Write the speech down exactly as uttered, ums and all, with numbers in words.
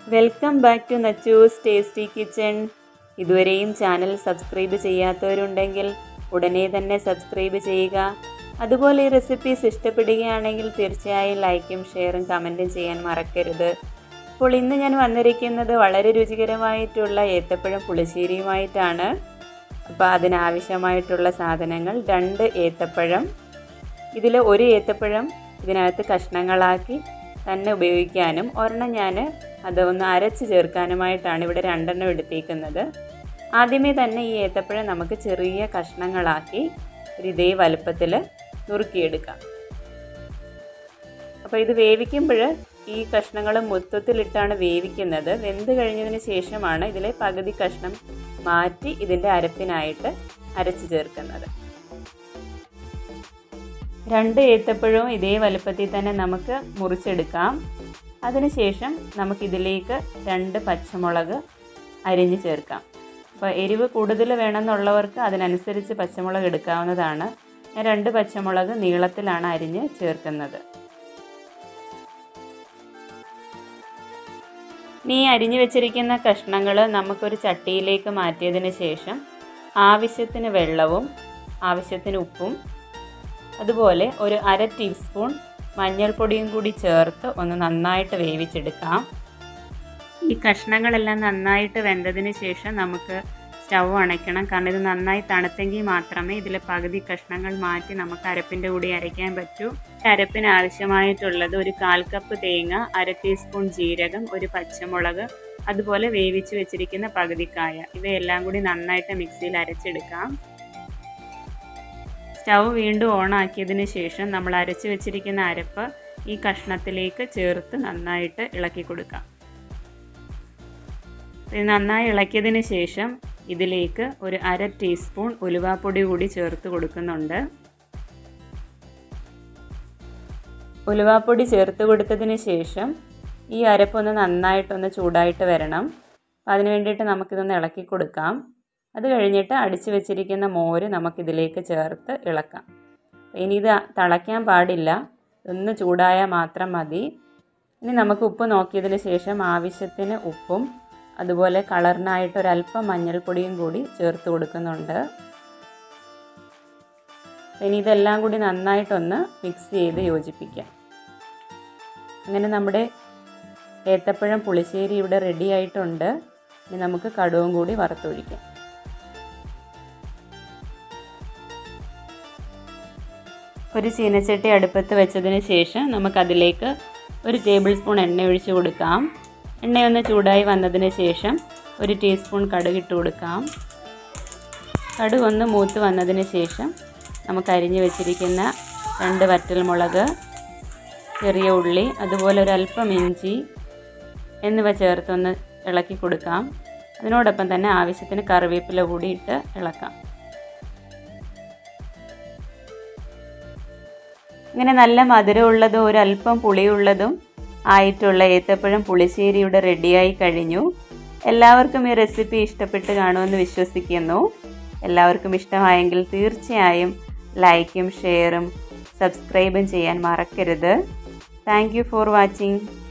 Welcome back to Nachu's tasty kitchen. ഇതുവരെയും channel subscribe ചെയ്യാത്തവരുണ്ടെങ്കിൽ ഉടനെ തന്നെ സബ്സ്ക്രൈബ് ചെയ്യുക. അതുപോലെ ഈ റെസിപ്പീസ് ഇഷ്ടപ്പെടുകയാണെങ്കിൽ തീർച്ചയായും ലൈക്കും ഷെയറും കമൻറ്റും ചെയ്യാൻ മറക്കരുത്. അപ്പോൾ ഇന്ന് ഞാൻ വന്നിരിക്കുന്നത് വളരെ രുചികരമായിട്ടുള്ള ഏത്തപ്പഴം പുളിശ്ശേരിയുമായിട്ടാണ്. അപ്പോൾ അതിനാവശ്യമായിട്ടുള്ള സാധനങ്ങൾ: രണ്ട് ഏത്തപ്പഴം. ഇതിൽ ഒരു ഏത്തപ്പഴം ഇതിനകത്ത് കഷ്ണങ്ങളാക്കി തന്നെ ഉപയോഗിക്കാനും ഒരെണ്ണം ഞാൻ അതൊന്ന് അരച്ച് ചേർക്കാനുമായിട്ടാണ് ഇവിടെ രണ്ടെണ്ണം എടുത്തേക്കുന്നത്. ആദ്യമേ തന്നെ ഈ ഏത്തപ്പഴം നമുക്ക് ചെറിയ കഷ്ണങ്ങളാക്കി ഒരു ഇതേ വലുപ്പത്തിൽ നുറുക്കിയെടുക്കാം. അപ്പോൾ ഇത് വേവിക്കുമ്പോൾ ഈ കഷ്ണങ്ങൾ മൊത്തത്തിലിട്ടാണ് വേവിക്കുന്നത്. വെന്ത് കഴിഞ്ഞതിന് ശേഷമാണ് ഇതിലെ പകുതി കഷ്ണം മാറ്റി ഇതിൻ്റെ അരപ്പിനായിട്ട് അരച്ച് ചേർക്കുന്നത്. രണ്ട് ഏത്തപ്പഴവും ഇതേ വലുപ്പത്തിൽ തന്നെ നമുക്ക് മുറിച്ചെടുക്കാം. അതിനുശേഷം നമുക്കിതിലേക്ക് രണ്ട് പച്ചമുളക് അരിഞ്ഞ് ചേർക്കാം. അപ്പോൾ എരിവ് കൂടുതൽ വേണമെന്നുള്ളവർക്ക് അതിനനുസരിച്ച് പച്ചമുളക് എടുക്കാവുന്നതാണ്. ഞാൻ രണ്ട് പച്ചമുളക് നീളത്തിലാണ് അരിഞ്ഞ് ചേർക്കുന്നത്. ഇനി അരിഞ്ഞു വെച്ചിരിക്കുന്ന കഷ്ണങ്ങൾ നമുക്കൊരു ചട്ടിയിലേക്ക് മാറ്റിയതിന് ശേഷം ആവശ്യത്തിന് വെള്ളവും ആവശ്യത്തിന് ഉപ്പും അതുപോലെ ഒരു അര ടീസ്പൂൺ മഞ്ഞൾപ്പൊടിയും കൂടി ചേർത്ത് ഒന്ന് നന്നായിട്ട് വേവിച്ചെടുക്കാം. ഈ കഷ്ണങ്ങളെല്ലാം നന്നായിട്ട് വെന്തതിന് ശേഷം നമുക്ക് സ്റ്റൗ അണയ്ക്കണം. കാരണം ഇത് നന്നായി തണുത്തെങ്കിൽ മാത്രമേ ഇതിലെ പകുതി കഷ്ണങ്ങൾ മാറ്റി നമുക്ക് അരപ്പിൻ്റെ കൂടി അരയ്ക്കാൻ പറ്റൂ. അരപ്പിന് ആവശ്യമായിട്ടുള്ളത് ഒരു കാൽ കപ്പ് തേങ്ങ, അര ടീസ്പൂൺ ജീരകം, ഒരു പച്ചമുളക്, അതുപോലെ വേവിച്ച് വെച്ചിരിക്കുന്ന പകുതിക്കായ, ഇവയെല്ലാം കൂടി നന്നായിട്ട് മിക്സിയിൽ അരച്ചെടുക്കാം. സ്റ്റൗ വീണ്ടും ഓണാക്കിയതിന് ശേഷം നമ്മൾ അരച്ച് വെച്ചിരിക്കുന്ന അരപ്പ് ഈ കഷ്ണത്തിലേക്ക് ചേർത്ത് നന്നായിട്ട് ഇളക്കി കൊടുക്കാം. ഇത് നന്നായി ഇളക്കിയതിന് ശേഷം ഇതിലേക്ക് ഒരു അര ടീസ്പൂൺ ഉലുവാപ്പൊടി കൂടി ചേർത്ത് കൊടുക്കുന്നുണ്ട്. ഉലുവാപ്പൊടി ചേർത്ത് കൊടുത്തതിന് ശേഷം ഈ അരപ്പൊന്ന് നന്നായിട്ടൊന്ന് ചൂടായിട്ട് വരണം. അതിന് വേണ്ടിയിട്ട് നമുക്കിതൊന്ന് ഇളക്കി കൊടുക്കാം. അത് കഴിഞ്ഞിട്ട് അടിച്ചു വെച്ചിരിക്കുന്ന മോര് നമുക്കിതിലേക്ക് ചേർത്ത് ഇളക്കാം. ഇനി ഇത് തിളയ്ക്കാൻ പാടില്ല, ഒന്ന് ചൂടായാൽ മാത്രം മതി. ഇനി നമുക്ക് ഉപ്പ് നോക്കിയതിന് ശേഷം ആവശ്യത്തിന് ഉപ്പും അതുപോലെ കളറിനായിട്ട് ഒരല്പം മഞ്ഞൾപ്പൊടിയും കൂടി ചേർത്ത് കൊടുക്കുന്നുണ്ട്. ഇനി ഇതെല്ലാം കൂടി നന്നായിട്ടൊന്ന് മിക്സ് ചെയ്ത് യോജിപ്പിക്കാം. അങ്ങനെ നമ്മുടെ ഏത്തപ്പഴം പുളിശ്ശേരി ഇവിടെ റെഡി ആയിട്ടുണ്ട്. ഇനി നമുക്ക് കടുവും കൂടി വറുത്തൊഴിക്കാം. ഒരു ചീനച്ചട്ടി അടുപ്പത്ത് വെച്ചതിന് ശേഷം നമുക്കതിലേക്ക് ഒരു ടേബിൾ സ്പൂൺ എണ്ണ ഒഴിച്ച് കൊടുക്കാം. എണ്ണയൊന്ന് ചൂടായി വന്നതിന് ശേഷം ഒരു ടീസ്പൂൺ കടുക് ഇട്ട് കൊടുക്കാം. കടുക് ഒന്ന് മൂത്ത് വന്നതിന് ശേഷം നമുക്ക് അരിഞ്ഞു വെച്ചിരിക്കുന്ന രണ്ട് വറ്റൽമുളക്, ചെറിയ ഉള്ളി, അതുപോലെ ഒരല്പം ഇഞ്ചി എന്നിവ ചേർത്തൊന്ന് ഇളക്കി കൊടുക്കാം. അതിനോടൊപ്പം തന്നെ ആവശ്യത്തിന് കറിവേപ്പില കൂടി ഇട്ട് ഇളക്കാം. ഇങ്ങനെ നല്ല മധുരമുള്ളതും ഒരല്പം പുളിയുള്ളതും ആയിട്ടുള്ള ഏത്തപ്പഴം പുളിശ്ശേരി ഇവിടെ റെഡിയായി കഴിഞ്ഞു. എല്ലാവർക്കും ഈ റെസിപ്പി ഇഷ്ടപ്പെട്ട് കാണുമെന്ന് വിശ്വസിക്കുന്നു. എല്ലാവർക്കും ഇഷ്ടമായെങ്കിൽ തീർച്ചയായും ലൈക്കും ഷെയറും സബ്സ്ക്രൈബും ചെയ്യാൻ മറക്കരുത്. Thank you for watching.